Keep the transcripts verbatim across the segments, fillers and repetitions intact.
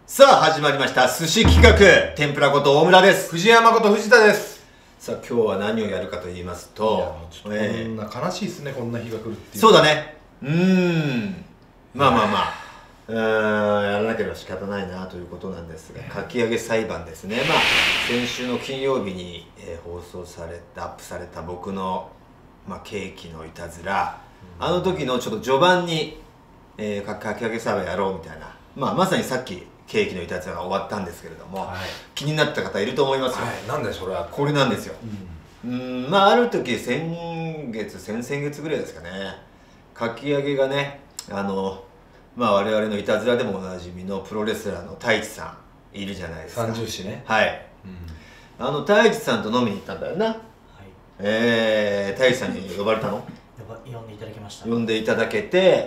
さあ始まりました寿司企画、天ぷらこと大村です。 藤山こと藤田です。 さあ今日は何をやるかと言いますと、 こんな悲しいですね、こんな日が来るっていう。 そうだね。うーんまあまあまあうーんやらなければ仕方ないなということなんですが、かき揚げ裁判ですね。まあ先週の金曜日に、えー、放送されたアップされた僕の、まあ、ケーキのいたずら、うん、あの時のちょっと序盤に、えー、か, かき揚げ裁判やろうみたいな、まあ、まさにさっきケーキのいたずらが終わったんですけれども、はい、気になった方いると思いますよ。 はい、なんでそれはこれなんですよ。うん、うんまあある時先月先々月ぐらいですかね、かき揚げがね、あのまあ我々のいたずらでもおなじみのプロレスラーの太一さんいるじゃないですか。 三重士ね。 はい、うん、あの太一さんと飲みに行ったんだよな。はい、えー、太一さんに呼ばれたの？ 呼んでいただきました。 呼んでいただけて、はい、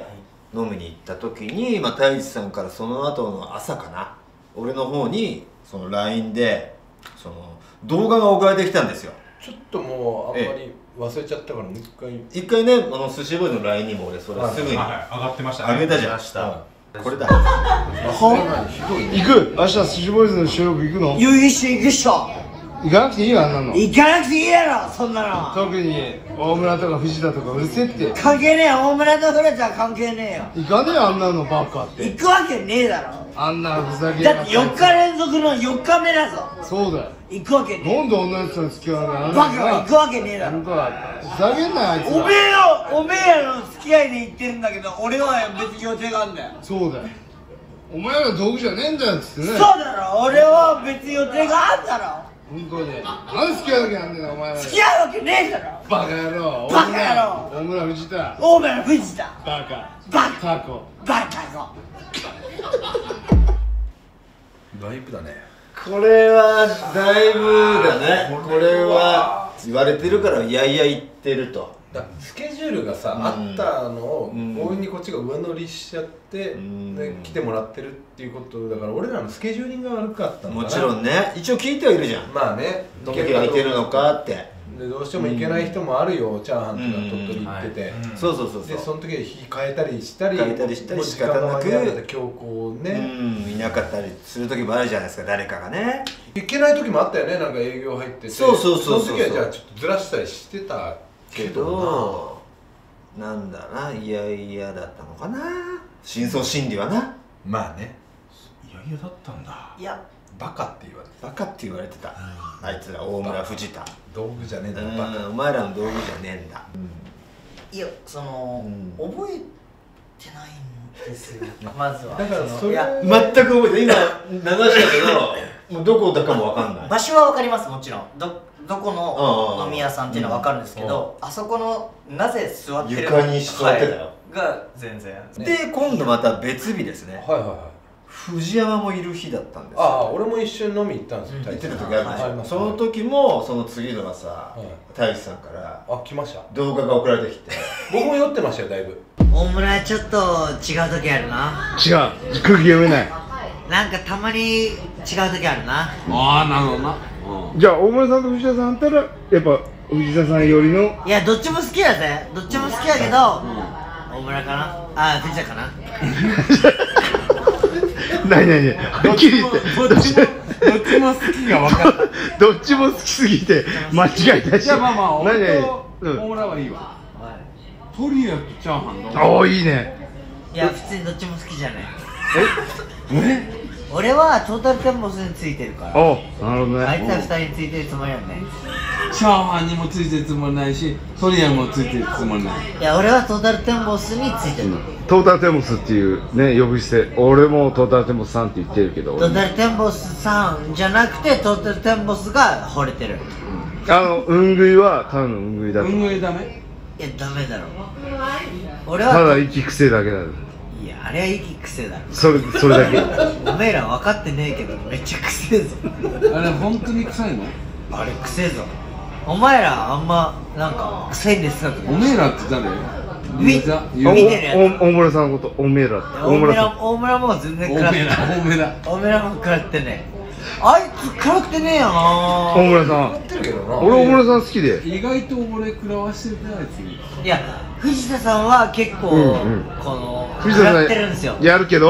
飲みに行った時に、まあ、太一さんからその後の朝かな、俺の方にその ライン でその動画が送られてきたんですよ。 ちょっともうあんまり忘れちゃったからもう一回一回ね、あの寿司ボーイの ライン にも俺それすぐに、はいはい、 上がってましたね。 上げたじゃん、 はい、 これだ。 行く、明日寿司ボーイズの収録行くの？ 行くっしょ行くっしょ。 行かなくていいよ、あんなの。 行かなくていいやろ、そんなの。 特に大村とか藤田とかうるせえって。 関係ねえよ、大村と古田は関係ねえよ。 行かねえよ、あんなのバカって。 行くわけねえだろ。 あんなふざけやだってよっか連続のよっかめだぞ。 そうだよ。 行くわけねえ。 なんで女の人に付き合わないの？ バカは行くわけねえだろ。 ふざけんなよ、あいつら。 おめえの、おめえらの付き合いで行ってるんだけど、俺は別に予定があるんだよ。 そうだよ。お前ら道具じゃねえんだよっつってね。 そうだろ、俺は別に予定があるだろ。 本当に。なんで付き合うわけなんだよ、お前ら。 付き合うわけねえだろ。 バカ野郎。 バカ野郎。 大村藤田。 大村藤田。 バカ。 バカ。 タコ。 バカコ。 だいぶだね。 これはだいぶだね。これは言われてるからいやいや言ってると。 だスケジュールがさ、うん、あったのを強引にこっちが上乗りしちゃって、うん、で来てもらってるっていうことだから、俺らのスケジューリングが悪かったのかな。 もちろんね、一応聞いてはいるじゃん。 まあね、 どけがいけるのかって。 でどうしても行けない人もあるよ、うん、チャーハンとか鳥取行ってて、 そうそうそうそう。 でその時は日変えたりしたり変えたりしたり仕方なく強行ね、 うん、いなかったりする時もあるじゃないですか、誰かがね。 行けない時もあったよね、なんか営業入ってて。 そうそうそうそう。 その時はじゃあちょっとずらしたりしてたけどな、なんだな、いやいやだったのかな、深層心理はな。 まあね、 いやいやだったんだ。 いや、 バカって言われてた。バカって言われてた、あいつら大村藤田。 道具じゃねえんだ、バカ。 お前らの道具じゃねえんだ。 いや、その、覚えてないんですよ、まずは。 だからそれ全く覚えて、今流したけどもうどこだかも分かんない。 場所は分かります、もちろん。どどこの飲み屋さんっていうのは分かるんですけど、あそこのなぜ座ってる床に座ってたよが全然。 で今度また別日ですね。 はいはいはい。 藤山もいる日だったんですよ。 ああ、俺も一緒に飲み行ったんですよ。 行ってた時あるでしょ。その時もその次の朝、太一さんからあ、来ました。 動画が送られてきて、 僕も酔ってましたよ、だいぶ。 大村ちょっと違う時あるな。 違う、空気読めない。 なんかたまに違う時あるな。 ああ、なるほどな。 じゃあ大村さんと藤田さんあったらやっぱ藤田さんよりの。 いや、どっちも好きだぜ。どっちも好きだけど、大村かな、あ、藤田かな。 なになに、はっきり言って、 どっちもどっちも好きが分かった。 どっちも好きすぎて間違えたし。 じゃあまあまあ、俺と大村はいいわ。トリアとチャーハンの。 おお、いいね。 いや、普通にどっちも好きじゃない。 ええ、 俺はトータルテンボスについてるから。 お、なるほどね。 あいつはふたりについてるつもりはない。 チャーハンにもついてるつもりないし、トリアもついてるつもりない。 いや、俺はトータルテンボスについてる、うん、 トータルテンボスっていうね、呼び捨て。俺もトータルテンボスさんって言ってるけど、 トータルテンボスさんじゃなくてトータルテンボスが惚れてる。 あの、運食いはただの運食いだと。 運食いダメ？ いや、ダメだろ。俺はただ息癖だけだ。 いや、あれは息癖だろ。 それ、それだけ。 おめえら分かってねえけどめっちゃ癖えぞ。 あれ本当に臭いの？ あれ癖えぞ。お前らあんまなんか臭いんですか？ おめえらって誰？ 見見てるやつ。 大村さんのこと、おめえらって。 大村さん、大村も全然食らってない。 大村、 大村も食らってね。あいつ辛くてねえよな。 大村さん。俺大村さん好きで。 意外と俺食らわしてるね、あいつに。 いや、藤田さんは結構、うんうん、この藤田さん食らってるんですよ。 やるけど。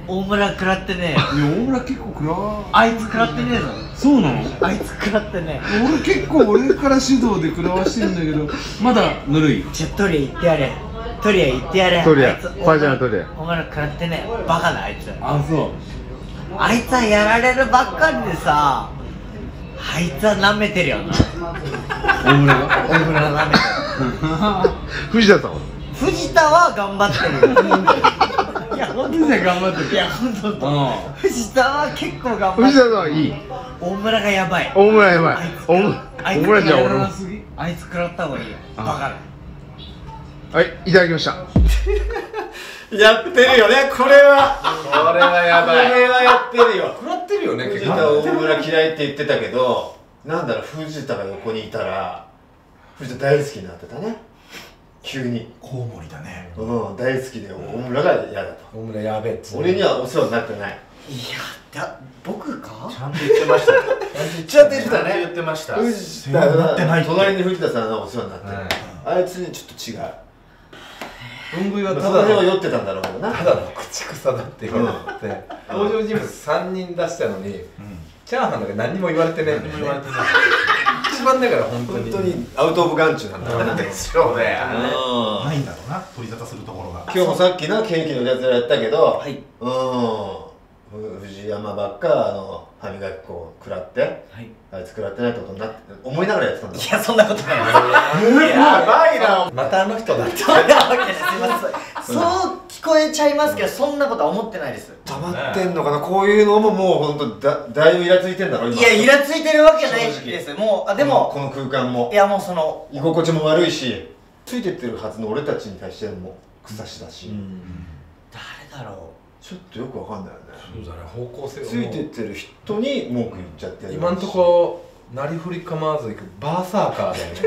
大村食らってねいや大村結構食らわあいつ食らってねえぞそうなのあいつ食らってね俺結構俺から指導で食らわしてるんだけどまだぬるいじゃあトリア行ってやれトリア行ってやれトリアあいつパジャマトリア大村食らってねバカだあいつあそうあいつはやられるばっかりでさあいつは舐めてるよな大村が大村が舐めてる藤田さんは藤田は頑張ってるいや本当藤田頑張ってるいや本当う藤田は結構頑張って藤田るさんはいい大村がやばい大村やばいあいつ大村あいつ大村じゃあんや俺もらなすぎあいつ食らった方がいいよバカだはいいただきましたやってるよねこれはこれはやばいこれはやってるよ食らってるよね藤結構田大村嫌いって言ってたけどなんだろう藤田が横にいたら藤田大好きになってたね急にコウモリだね。 うん大好きで大村が嫌だと大村やべえっつって俺にはお世話になってないいやだ僕かちゃんと言ってました。 ちゃんと言ってたねちゃんと言ってました。 藤世話になってないって。 隣に藤田さんがお世話になってる、 はいあいつにちょっと違ううんぐいはそただのの辺は酔ってたんだろうけどなただの口草だって言われて登場人物さんにん出したのにうん。 チャーハンなんか何にも言われてないんだよね何も言われてない。 一番だから本当本に当にアウト・オブ・眼中なんだなんねですよねうんないんだろうな。取り沙汰するところが。 今日もさっきなケーキのやつやったけど、 はいうんふ藤山ばっかあの歯磨き粉を食らってはいあいつ食らってないってことになって思いながらやってたんだいやそんなことないやばいなまたあの人だってそんなわけですすいませんそう聞こえちゃいますけどそんなことは思ってないです溜まってんのかなこういうのももうほんとだだいぶイラついてんだろ今いやイラついてるわけないですもうあでもこの空間もいやもうその居心地も悪いしついてってるはずの俺たちに対しても草しだし、 誰だろちょっとよくわかんないよねそうだね方向性をついてってる人に文句言っちゃってる今んとこなりふり構わずいくバーサーカーだよね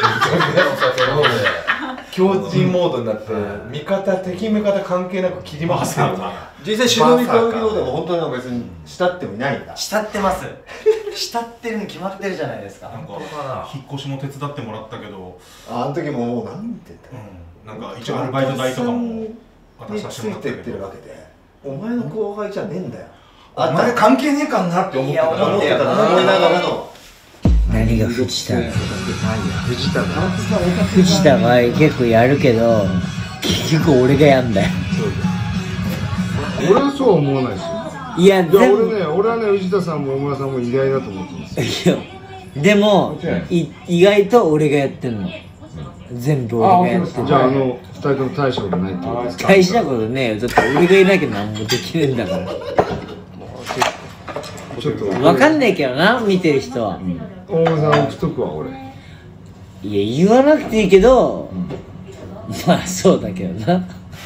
強靭モードになって味方敵味方関係なく切り回すよ実際忍び込みのでも本当に別に慕ってもいないんだう慕ってます慕ってるに決まってるじゃないですかなんか引っ越しも手伝ってもらったけど、 ああの時ももうなんて言ったらうん、なんか一応アルバイト代とかも渡にさせついてっててもらったけど。 るわけでお前の後輩じゃねえんだよお前関係ねえかなって思ってたいやから。 思ってたの思いながらの何が藤田藤田が藤田が結構やるけど結局俺がやんだよ俺はそうは思わないですよいやいや全部俺ね俺はね藤田さんも大村さんも意外だと思ってますよいやでもい意外と俺がやってんの全部俺がやってんじゃああのの二人とも大したことないってことですか大事なことねえよだって俺がいなきゃ何もできねえんだからちょっとわかんないけどな見てる人は大村さん送っとくわ俺いや言わなくていいけど、まあそうだけどない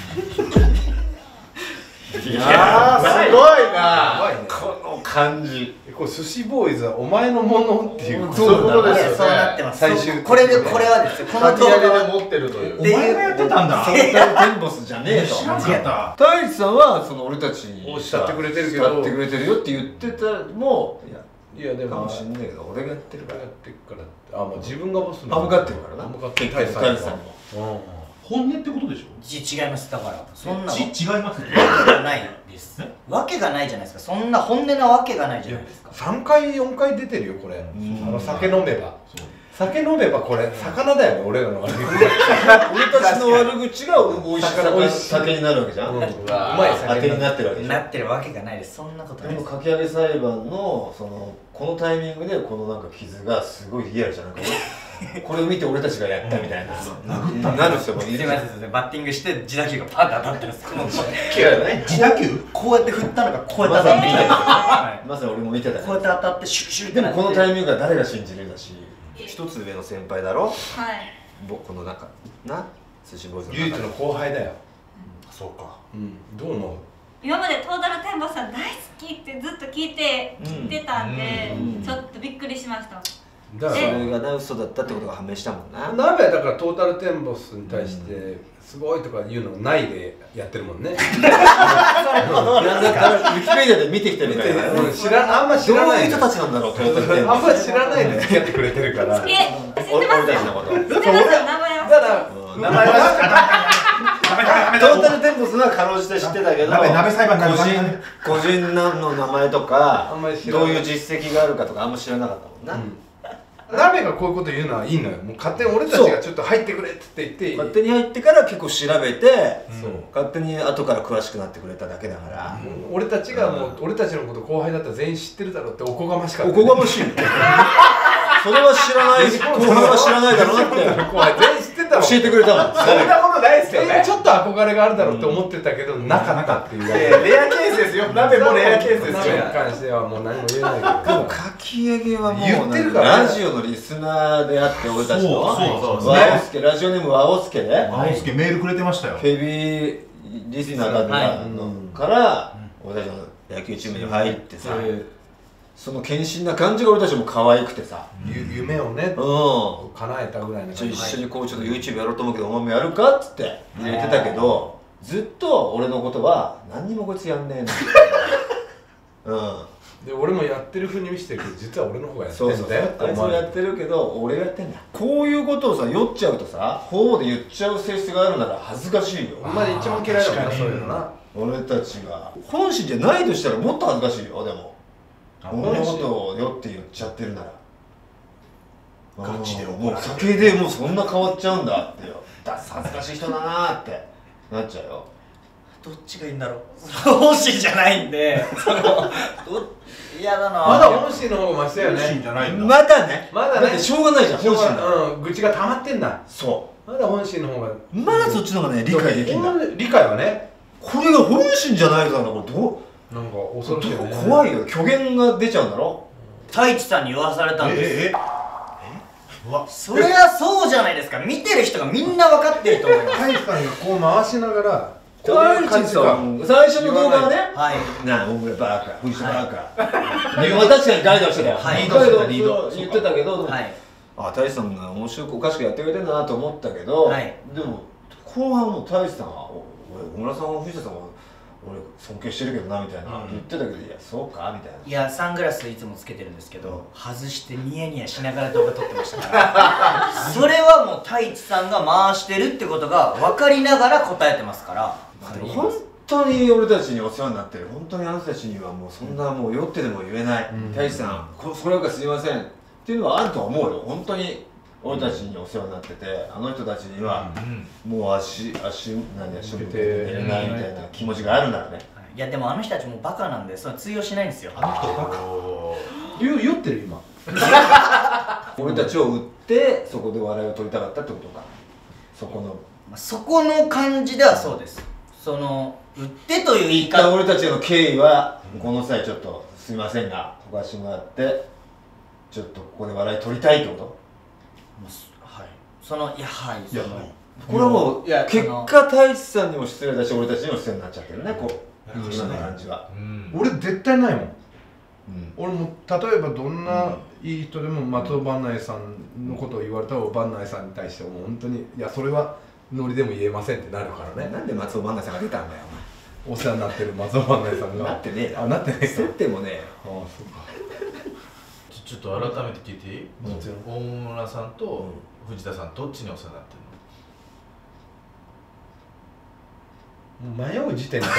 やーすごいな怖いねこの感じこれ寿司ボーイズはお前のものっていうそういうことですよねそうなってます最終的にこれでこれはですよこの動画は持ってるというお前がやってたんだ。 トータルテンボスじゃねえと知らなかっ太一さんはその俺たちにおっしゃってくれてるけど慕ってくれてるよって言ってたもいやいやでもかもしんないけど俺がやってるからやってるからってあまあ自分がボス歯向かってるからな歯向かってる太一大さんもた。本音ってことでしょ。 ち違いますだからそんなち違います。 わけがないですわけがないじゃないですかそんな本音なわけがないじゃないですかさんかいよんかい出てるよこれあの酒飲めば酒飲めばこれ魚だよね俺らの悪口俺たちの悪口が美味し魚美味しい酒になるわけじゃん、 ううんまい酒当てになってるわけじゃんなってるわけがないですそんなことないですでもかき上げ裁判のそのこのタイミングでこのなんか傷がすごいリアルじゃなんか俺これを見て俺たちがやったみたいな、 殴ったんだ。 なる人もいるじゃんすいませんすいませんバッティングして自打球がパンと当たってるんですこの自打球？ こうやって振ったのがこうやって当たってきたんですよはいまさに俺も見てたこうやって当たってシュッシュッってでなってもこのタイミングが誰が信じるだし一つ上の先輩だろはい。 僕この中な寿司ボーイズの中で唯一の後輩だよそうか。 うんどう思う今までトータルテンボスさん大好きってずっと聞いてうん出たんで、 うんちょっとびっくりしました。 そだかられがな嘘だったってことが判明したもんな鍋はだからトータルテンボスに対してすごいとか言うのないでやってるもんねなんだったらウィキペディアで見てきてるからうん知らあんま知どうらないいう人たちなんだろうトータルテンボスあんま知らないで付き合ってくれてるからえ、知って俺ますよ。 俺たちのこと知ってますよ、名前は。 だからうん名前はトータルテンボスはかろうじて知ってたけど、 鍋鍋裁判個人鍋裁判個人の名前とかあんまり知らないどういう実績があるかとかあんま知らなかったもんな、 鍋がこういうこと言うのはいいのよ。もう勝手に俺たちがちょっと入ってくれって言って勝手に入ってから結構調べて、 そう勝手に後から詳しくなってくれただけだから、 俺たちがもう俺たちのこと後輩だったら全員知ってるだろうっておこがましかった、 おこがましいよそれは知らない後輩は知らないだろうなって後輩全員知ってたろ。 教えてくれたもん。 そんなことないですよね。 全員ちょっと憧れがあるだろうって思ってたけど、なかったっていう。 レアケースですよ。鍋もレアケースです鍋によ。 関してはもう何も言えないけど。 でもかき揚げはもう言ってるからねラジオのリスナーであって俺たちのそうそうそうワオスケラジオネームワオスケね青助メールくれてましたよ。 ヘビーリスナーだったのから俺たちの野球チームに入ってさ、その献身な感じが俺たちも可愛くてさ、 ゆ夢をねうん叶えたぐらいのちょ一緒にこうちょっと YouTube やろうと思うけどお前もやるかっつって入れてたけど、ずっと俺のことは何にもこいつやんねえなうんで俺もやってる風に見せてるけど実は俺の方がやってそうそうんだよってあいつもやってるけど俺がやってんだ。こういうことをさ酔っちゃうとさ方で言っちゃう性質があるなら恥ずかしいよ。 お前一番嫌いだもんな確かにそういうのな。 俺たちが本心じゃないとしたらもっと恥ずかしいよ。でも俺のことを酔って言っちゃってるならガチで怒もうられる酒でもうそんな変わっちゃうんだってよ。だ恥ずかしい人だなーってなっちゃうよ。 どっちがいいんだろう本心じゃないんでそのど嫌だなまだ本心の方がマシだよ本心ね。 じゃないんだ。 まだねまだねってしょうがないじゃん本心だ。 うん愚痴が溜まってんだ。 そまだ本心の方がうまだそっちの方がね理解できるんだ。 理解はねこれが本心じゃないからこれどうなんか恐ろしいよね。 怖いよ。虚言が出ちゃうんだろ。 太一さんに言わされたんですえええうわ。 それはそうじゃないですか。見てる人がみんな分かってると思いますタイさんがこう回しながらこう太一いう感じがさん最初の動画はねはいなあお前バカ藤田バカ、いや確かにガイドしてたよ。 はいガイドリードしてたリードそう言ってたけど、 はいあ太一さんが面白くおかしくやってくれてるなと思ったけど、 はいでも後半も太一さんはお俺小村さんは藤田さんは俺尊敬してるけどなみたいな、言ってたけどいやそうかみたいないやサングラスいつもつけてるんですけど外してニヤニヤしながら動画撮ってましたからそれはもう太一さんが回してるってことが分かりながら答えてますから本当に俺たちにお世話になってる。本当にあなたたちにはもうそんなもう酔ってでも言えない、 うん太一さんこそれはすいませんっていうのはあるとは思うよ。本当に俺たちにお世話になってて、あの人たちにはもう足足何足向けて寝れないみたいな気持ちがあるならね。 いやでもあの人たちもバカなんでそれは通用しないんですよ。 あの人バカ。 酔酔ってる今。 俺たちを売ってそこで笑いを取りたかったってことか。そこのまあそこの感じではそうです。その売ってという言い一旦方俺たちへの敬意はこの際ちょっとすいませんがお貸してもらってちょっとここで笑い取りたいってこと。 はいそのいやはいそのこれはもういや結果太一さんにも失礼だし俺たちにも失礼になっちゃってるねこう今の感じは。 俺絶対ないもん。 うん俺も例えばどんないい人でも松尾伴内さんのことを言われたら伴内さんに対してもう本当にいやそれはノリでも言えませんってなるからね。 なんで松尾万内さんが出たんだよお世話になってる松尾伴内さんお前。 がなってねえよ。 あなってねえか接点もねえよ。 ああそうか。 ちょっと改めて聞いていい？ もちろん大村さんと藤田さんどっちにお世話になってるの？ 迷う時点でダメ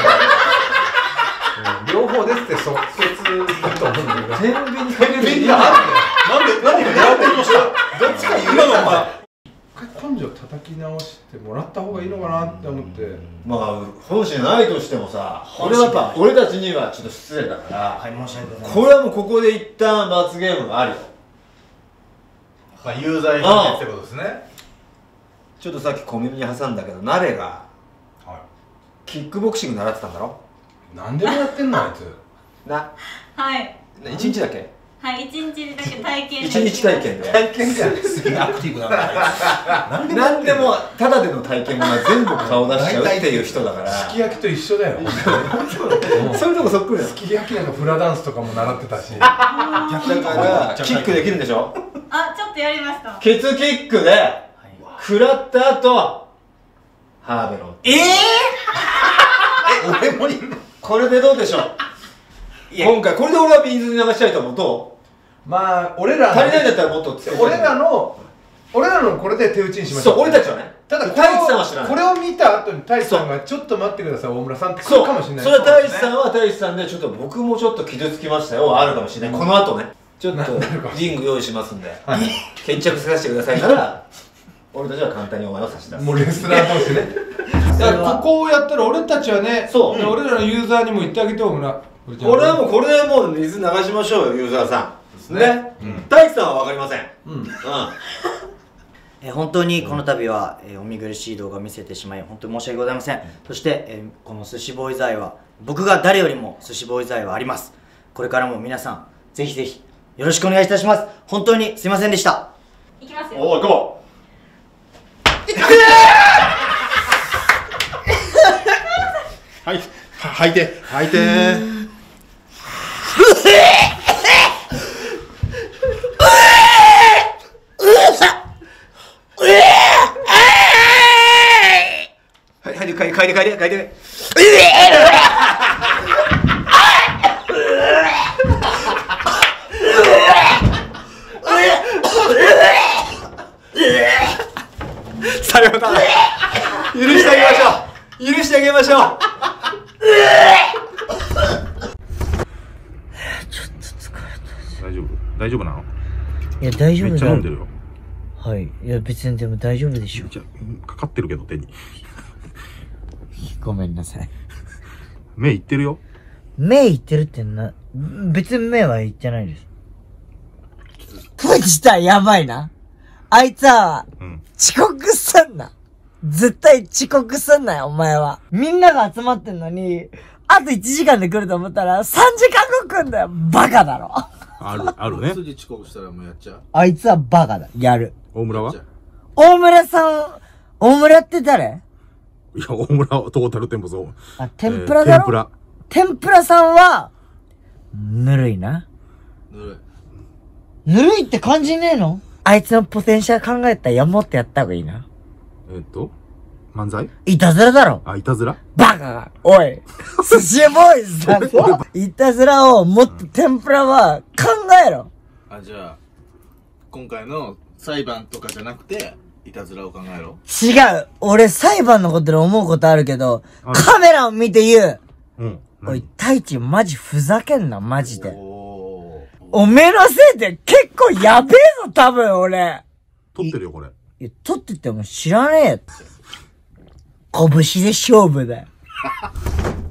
だ、うん、両方ですって即決だと思うんだけど天秤にかけるみんなあるんだよ。 なんで何がやってるとした。 どっちか言うのお前一回根性叩き直してもらった方がいいのかなって思ってまあ本心ないとしてもさ俺はやっぱ俺たちにはちょっと失礼だからはい申し訳ございません。 これはもうここで一旦罰ゲームがあるよ。 まあ有罪判決ってことですね。 ちょっとさっき小耳に挟んだけど鍋がキックボクシング習ってたんだろ。 何でもやってんのあいつなはい一日だけはい一日だけ体験一日体験で体験じゃんすげえアクティブなんだ。 何でもただでの体験もな全部顔出しちゃうっていう人だからすき焼きと一緒だよそういうとこそっくりだよ。 すき焼きなんかフラダンスとかも習ってたしだからキックできるんでしょ。 あちょっとやりました。 ケツキックで食らった後ハーベロン。 ええ俺もいるの。 これでどうでしょう。 ー、いや今回これで俺は水に流したいと思うとまあ俺ら足りないんだったらもっとつけて俺らの俺らのこれで手打ちにしましょう。 そう俺たちはねただ太一さんは知らない。 これを見た後に太一さんがちょっと待ってください大村さんって来そうるかもしれない。 それは太一さんは太一さんでちょっと僕もちょっと傷つきましたよあるかもしれない。この後ねちょっとリング用意しますんで決着させてくださいから俺たちは簡単にお前を差し出す。 もうレスラー同士ね。だからここをやったら俺たちはね、 そうで俺らのユーザーにも言ってあげて大村。 これはもうこれでもう水流しましょうよユーザーさんね。太一さんは分かりません。 うんうんえー本当にこの度は、えーお見苦しい動画を見せてしまい本当に申し訳ございません。そして、えーこの寿司ボーイズ愛は僕が誰よりも寿司ボーイズ愛はあります。これからも皆さんぜひぜひよろしくお願いいたします。本当にすいませんでした。 いきますよ。 おお行こはい、は履いて履いてう。はいはい嗅いで嗅いで嗅いで嗅いで。さようなら。許してあげましょう。許してあげましょう。 大丈夫大丈夫なの？ いや大丈夫だめっちゃ飲んでるよ。 はいいや別にでも大丈夫でしょ。 めっちゃかかってるけど手に。 ごめんなさい。 目いってるよ。 目いってるってな別に目はいってないです。こいつはやばいな。あいつはうん。 遅刻すんな。絶対遅刻すんなよ、お前は。みんなが集まってんのに、あといちじかんで来ると思ったらさんじかんご来んだよ。バカだろ。 ある、あるね。 次遅刻したらもうやっちゃう。 あいつはバカだ。やる。 大村は？ 大村さん、大村って誰？ いや、大村はトータルテンポそう。 あ、天ぷらだろ、 天ぷら。 天ぷらさんは、ぬるいな。 ぬるい。 ぬるいって感じねえの？あいつのポテンシャル考えたらやもってやった方がいいな。 えっと、漫才？ いたずらだろ。 あ、いたずら？ バカが。おい。寿司ボーイズさん。いたずらをもっと天ぷらは考えろ。 あ、じゃあ、今回の裁判とかじゃなくて、いたずらを考えろ。 違う。俺裁判のことで思うことあるけど、 あるカメラを見て言う。 うん。 おい、太一マジふざけんな、マジで。 おおめえのせいで結構やべえぞ、多分俺。 撮ってるよ、これ。 いや、撮ってても知らねえって。拳で勝負だよ。